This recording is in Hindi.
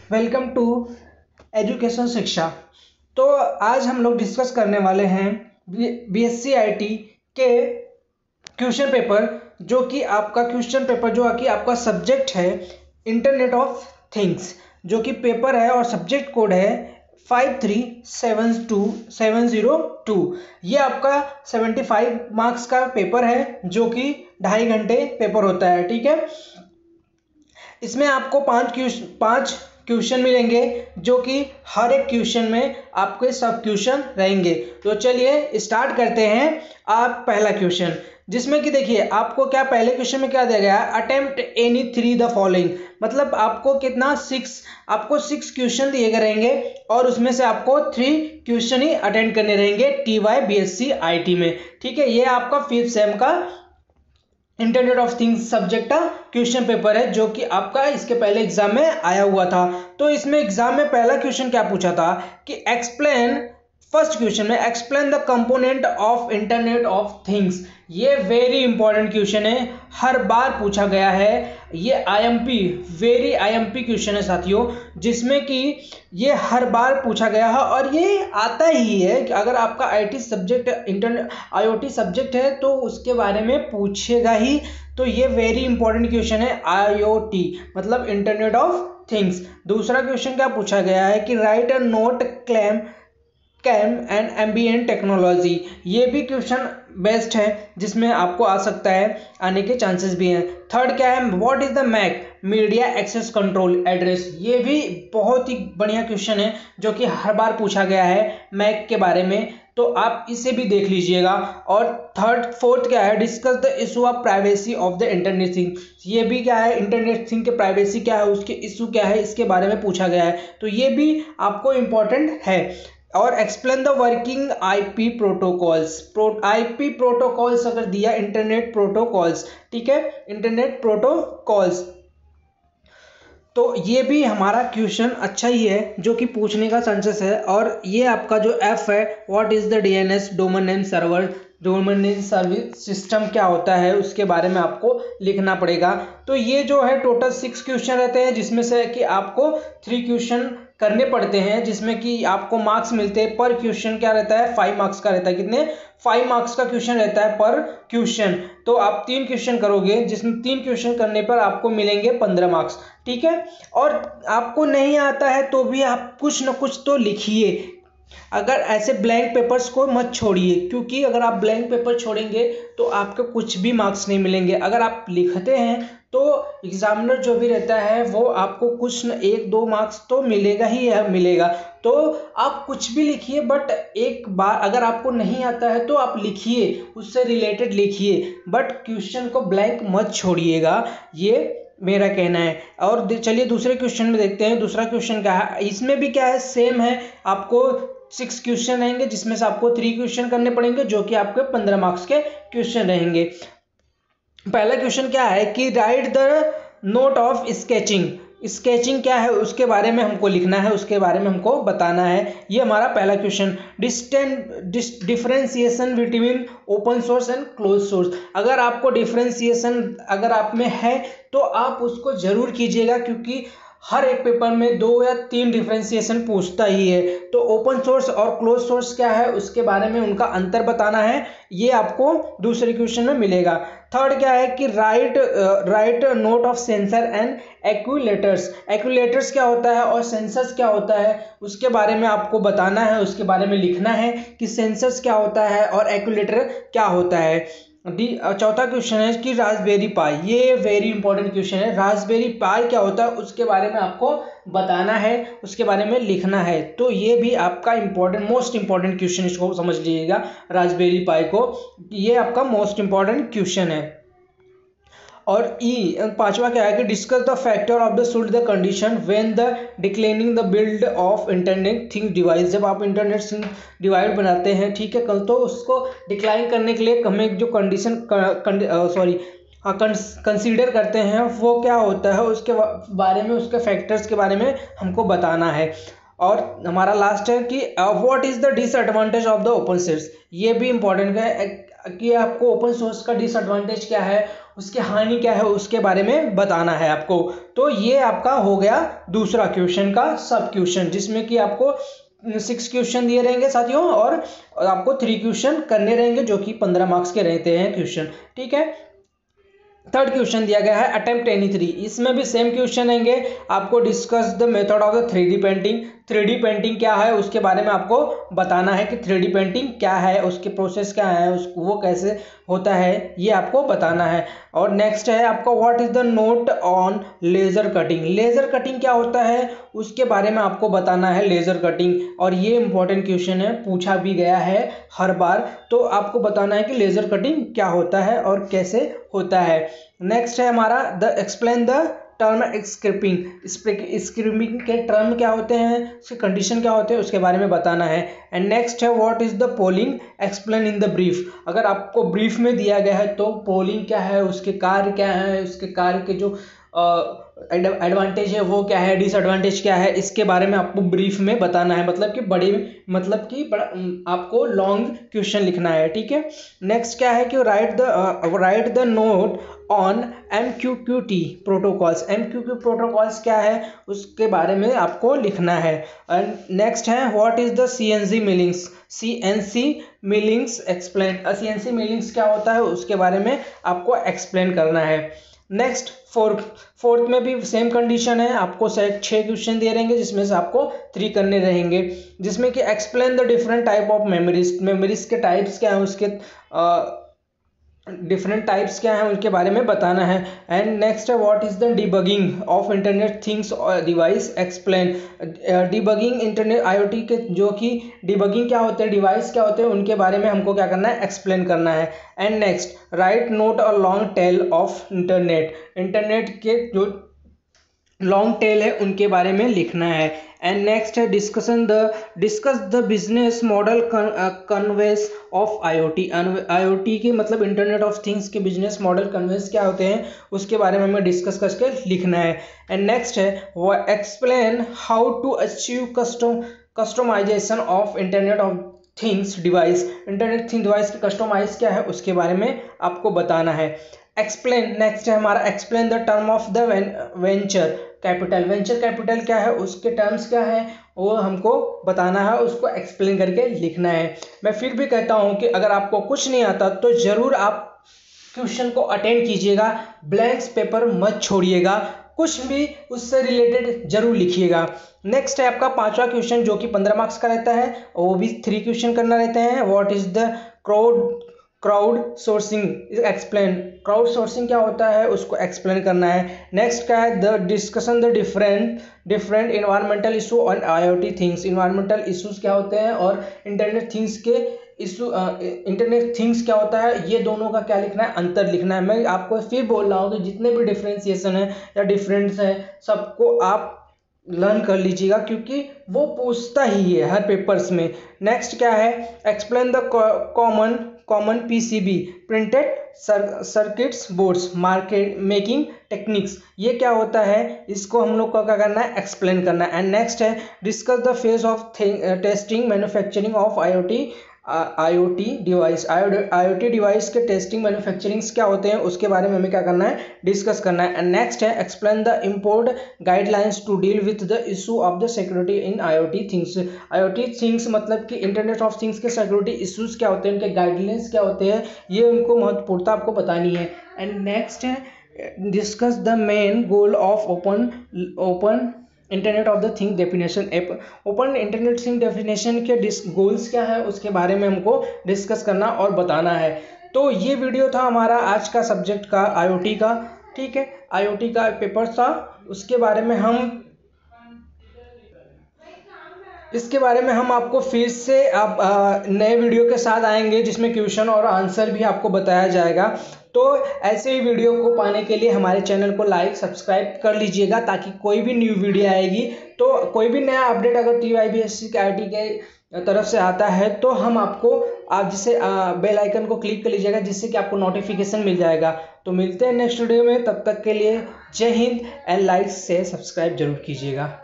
वेलकम टू एजुकेशन शिक्षा। तो आज हम लोग डिस्कस करने वाले हैं बीएससी आईटी के क्वेश्चन पेपर, जो कि आपका क्वेश्चन पेपर जो कि आपका सब्जेक्ट है इंटरनेट ऑफ थिंग्स, जो कि पेपर है और सब्जेक्ट कोड है 5372702। ये आपका 75 मार्क्स का पेपर है, जो कि 2.5 घंटे पेपर होता है। ठीक है, इसमें आपको पांच क्वेश्चन मिलेंगे, जो कि हर एक क्वेश्चन में आपके सब क्वेश्चन रहेंगे। तो चलिए स्टार्ट करते हैं। आप पहला क्वेश्चन, जिसमें कि देखिए आपको क्या पहले क्वेश्चन में क्या दिया गया है, अटेम्प्ट एनी 3 द फॉलोइंग। मतलब आपको कितना 6 क्वेश्चन दिए गए रहेंगे और उसमें से आपको 3 क्वेश्चन ही अटेंड करने रहेंगे TY BSc IT में। ठीक है, ये आपका 5th सेम का इंटरनेट ऑफ थिंग्स सब्जेक्ट का क्वेश्चन पेपर है, जो कि आपका इसके पहले एग्जाम में आया हुआ था। तो इसमें एग्जाम में पहला क्वेश्चन क्या पूछा था कि फर्स्ट क्वेश्चन में explain the component of internet of things. ये वेरी इंपॉर्टेंट क्वेश्चन है, हर बार पूछा गया है। ये आईएमपी, वेरी आईएमपी क्वेश्चन है साथियों, जिसमें कि ये हर बार पूछा गया है और ये आता ही है कि अगर आपका IT subject internet IoT subject है तो उसके बारे में पूछेगा ही। तो ये वेरी इंपॉर्टेंट क्वेश्चन है, आईओटी मतलब इंटरनेट ऑफ थिंग्स। दूसरा क्वेश्चन क्या पूछा गया है कि write a note claim cam and ambient technology. ये भी क्वेश्चन बेस्ट है, जिसमें आपको आ सकता है, आने के चांसेस भी हैं। थर्ड क्या है, what is the MAC media access control address. ये भी बहुत ही बढ़िया क्वेश्चन है, जो कि हर बार पूछा गया है मैक के बारे में, तो आप इसे भी देख लीजिएगा। और फोर्थ क्या है, discuss the issue of privacy of the internet thing. ये भी क्या है, इंटरनेट थिंग के प्राइवेसी क्या है, उसके इशू क्या है, इसके बारे में पूछा गया है, तो ये भी आपको इंपॉर्टेंट है। और explain the working IP protocols. IP protocols अगर दिया, इंटरनेट प्रोटोकॉल्स, ठीक है, इंटरनेट प्रोटोकॉल्स, तो ये भी हमारा क्वेश्चन अच्छा ही है, जो कि पूछने का चांसेस है। और ये आपका जो एफ है, what is the DNS domain name server, domain name service system क्या होता है, उसके बारे में आपको लिखना पड़ेगा। तो ये जो है टोटल 6 क्वेश्चन रहते हैं, जिसमें से कि आपको 3 क्वेश्चन करने पड़ते हैं, जिसमें कि आपको मार्क्स मिलते हैं पर क्वेश्चन। क्या रहता है, 5 मार्क्स का रहता है। कितने, 5 मार्क्स का क्वेश्चन रहता है पर क्वेश्चन। तो आप 3 क्वेश्चन करोगे, जिसमें 3 क्वेश्चन करने पर आपको मिलेंगे 15 मार्क्स। ठीक है, और आपको नहीं आता है तो भी आप कुछ ना कुछ तो लिखिए। अगर ऐसे ब्लैंक पेपर्स को मत छोड़िए, क्योंकि अगर आप ब्लैंक पेपर छोड़ेंगे तो आपको कुछ भी मार्क्स नहीं मिलेंगे। अगर आप लिखते हैं तो एग्जामिनर जो भी रहता है वो आपको कुछ न 1-2 मार्क्स तो मिलेगा ही है, मिलेगा। तो आप कुछ भी लिखिए, बट एक बार अगर आपको नहीं आता है तो आप लिखिए, उससे रिलेटेड लिखिए, बट क्वेश्चन को ब्लैंक मत छोड़िएगा, ये मेरा कहना है। और चलिए दूसरे क्वेश्चन में देखते हैं। दूसरा क्वेश्चन क्या है, इसमें भी क्या है, सेम है। आपको 6 क्वेश्चन रहेंगे, जिसमें से आपको 3 क्वेश्चन करने पड़ेंगे, जो कि आपके 15 मार्क्स के क्वेश्चन रहेंगे। पहला क्वेश्चन क्या है कि write the note of sketching. Sketching क्या है उसके बारे में हमको लिखना है, उसके बारे में हमको बताना है। ये हमारा पहला question. Differentiation between open source and close source. अगर आपको डिफरेंशिएशन अगर आप में है तो आप उसको जरूर कीजिएगा, क्योंकि हर एक पेपर में 2 या 3 डिफरेंशिएशन पूछता ही है। तो ओपन सोर्स और क्लोज सोर्स क्या है, उसके बारे में उनका अंतर बताना है, ये आपको दूसरे क्वेश्चन में मिलेगा। थर्ड क्या है कि write note of sensor and actuators. Actuators क्या होता है और सेंसर्स क्या होता है, उसके बारे में आपको बताना है, उसके बारे में लिखना है कि सेंसर्स क्या होता है और एक्यूलेटर क्या होता है। चौथा क्वेश्चन है कि रास्पबेरी पाई। ये वेरी इंपॉर्टेंट क्वेश्चन है, रास्पबेरी पाई क्या होता है उसके बारे में आपको बताना है, उसके बारे में लिखना है। तो ये भी आपका इंपॉर्टेंट, मोस्ट इंपॉर्टेंट क्वेश्चन, इसको समझ लीजिएगा, रास्पबेरी पाई को, ये आपका मोस्ट इंपॉर्टेंट क्वेश्चन है। और पांचवा क्या है कि discuss the factor of the should the condition when the declining the build of internet thing device. जब आप इंटरनेट थिंग डिवाइस बनाते हैं, ठीक है, कल तो उसको डिक्लाइन करने के लिए हमें जो कंडीशन कंसीडर करते हैं वो क्या होता है, उसके बारे में, उसके फैक्टर्स के बारे में हमको बताना है। और हमारा लास्ट है कि what is the disadvantage of the open source. ये भी इंपॉर्टेंट है कि आपको ओपन सोर्स का डिसएडवांटेज क्या है उसकी हानि क्या है उसके बारे में बताना है आपको। तो ये आपका हो गया दूसरा क्वेश्चन का सब क्वेश्चन, जिसमें कि आपको 6 क्वेश्चन दिए रहेंगे साथियों, और आपको 3 क्वेश्चन करने रहेंगे जो कि 15 मार्क्स के रहते हैं क्वेश्चन, ठीक है। थर्ड क्वेश्चन दिया गया है अटेम्प्ट एनी 3, इसमें भी सेम क्वेश्चन रहेंगे। आपको discuss the method of the 3D painting, 3D painting क्या है उसके बारे में आपको बताना है कि 3D पेंटिंग क्या है, उसके प्रोसेस क्या है, वो कैसे होता है, ये आपको बताना है। और नेक्स्ट है आपका what is the note on laser cutting, laser cutting क्या होता है उसके बारे में आपको बताना है, लेजर कटिंग। और ये इंपॉर्टेंट क्वेश्चन है, पूछा भी गया है हर बार, तो आपको बताना है कि लेजर कटिंग क्या होता है और कैसे होता है। नेक्स्ट है हमारा the explain the term scripting, scripting के टर्म क्या होते हैं, उसके कंडीशन क्या होते हैं उसके बारे में बताना है। एंड नेक्स्ट है what is the polling, explain in the brief, अगर आपको ब्रीफ में दिया गया है तो पोलिंग क्या है, उसके कार्य क्या है, उसके कार्य के जो एडवांटेज है वो क्या है, डिसएडवांटेज क्या है, इसके बारे में आपको ब्रीफ में बताना है, मतलब कि बड़ा आपको लॉन्ग क्वेश्चन लिखना है, ठीक है। नेक्स्ट क्या है कि write the note on MQQT protocols, MQQ protocols क्या है उसके बारे में आपको लिखना है। एंड नेक्स्ट है what is the CNC millings, CNC millings explain, CNC millings क्या होता है उसके बारे में आपको एक्सप्लेन करना है। नेक्स्ट फोर्थ में भी सेम कंडीशन है, आपको 6 क्वेश्चन दिए रहेंगे जिसमें से आपको 3 करने रहेंगे, जिसमें कि explain the different type of memories, memories के टाइप्स क्या है, उसके डिफरेंट टाइप्स क्या हैं उनके बारे में बताना है। एंड नेक्स्ट है what is the debugging of internet things device explain, debugging internet IoT के जो कि डिबगिंग क्या होते हैं, डिवाइस क्या होते हैं, उनके बारे में हमको क्या करना है, एक्सप्लेन करना है। And next write note a long tail of internet, internet के जो लॉन्ग टेल है उनके बारे में लिखना है। एंड नेक्स्ट है discuss the business model canvas of IoT के मतलब इंटरनेट ऑफ थिंग्स के बिजनेस मॉडल कन्वेंस क्या होते हैं उसके बारे में हमें डिस्कस करके लिखना है। एंड नेक्स्ट है explain how to achieve customization of internet of things device, internet thing device के कस्टमाइज क्या है उसके बारे में आपको बताना है। एक्सप्लेन नेक्स्ट है हमारा explain the term of the venture capital, venture capital क्या है उसके टर्म्स क्या है वो हमको बताना है, उसको एक्सप्लेन करके लिखना है। मैं फिर भी कहता हूँ कि अगर आपको कुछ नहीं आता तो ज़रूर आप क्वेश्चन को अटेंड कीजिएगा, ब्लैंक्स पेपर मत छोड़िएगा, कुछ भी उससे रिलेटेड जरूर लिखिएगा। नेक्स्ट है आपका 5वां क्वेश्चन जो कि 15 मार्क्स का रहता है, वो भी 3 क्वेश्चन करना रहते हैं। What is the crowdsourcing explain, crowdsourcing क्या होता है उसको एक्सप्लेन करना है। नेक्स्ट क्या है the discussion the different environmental issue on IoT things, environmental issues क्या होते हैं और इंटरनेट थिंग्स के इशू, इंटरनेट थिंग्स क्या होता है, ये दोनों का क्या लिखना है, अंतर लिखना है। मैं आपको फिर बोल रहा हूँ कि जितने भी डिफ्रेंसिएशन है या डिफरेंस है सबको आप लर्न कर लीजिएगा क्योंकि वो पूछता ही है हर पेपर्स में। नेक्स्ट क्या है explain the common PCB printed circuits boards market making techniques, ये क्या होता है इसको हम लोग को क्या करना है, एक्सप्लेन करना है। एंड नेक्स्ट है discuss the phase of testing manufacturing of IoT device के टेस्टिंग मैन्युफैक्चरिंग्स क्या होते हैं उसके बारे में हमें क्या करना है, डिस्कस करना है। एंड नेक्स्ट है explain the import guidelines to deal with the issue of the security in IoT things, IoT things मतलब कि इंटरनेट ऑफ थिंग्स के सिक्योरिटी इशूज़ क्या होते हैं, उनके गाइडलाइंस क्या होते हैं, ये उनको महत्वपूर्णता आपको बतानी है। एंड नेक्स्ट है discuss the main goal of open internet of the thing definition, open internet thing definition के गोल्स क्या है उसके बारे में हमको डिस्कस करना और बताना है। तो ये वीडियो था हमारा आज का सब्जेक्ट का IoT का, ठीक है, IoT का पेपर था, उसके बारे में इसके बारे में हम आपको फिर से आप नए वीडियो के साथ आएंगे जिसमें क्वेश्चन और आंसर भी आपको बताया जाएगा। तो ऐसे ही वीडियो को पाने के लिए हमारे चैनल को लाइक सब्सक्राइब कर लीजिएगा ताकि कोई भी न्यू वीडियो आएगी तो कोई भी नया अपडेट अगर TYBSC के IIT के तरफ से आता है तो हम आपको आप जिसे बेल आइकन को क्लिक कर लीजिएगा जिससे कि आपको नोटिफिकेशन मिल जाएगा। तो मिलते हैं नेक्स्ट वीडियो में, तब तक के लिए जय हिंद एंड लाइक से सब्सक्राइब जरूर कीजिएगा।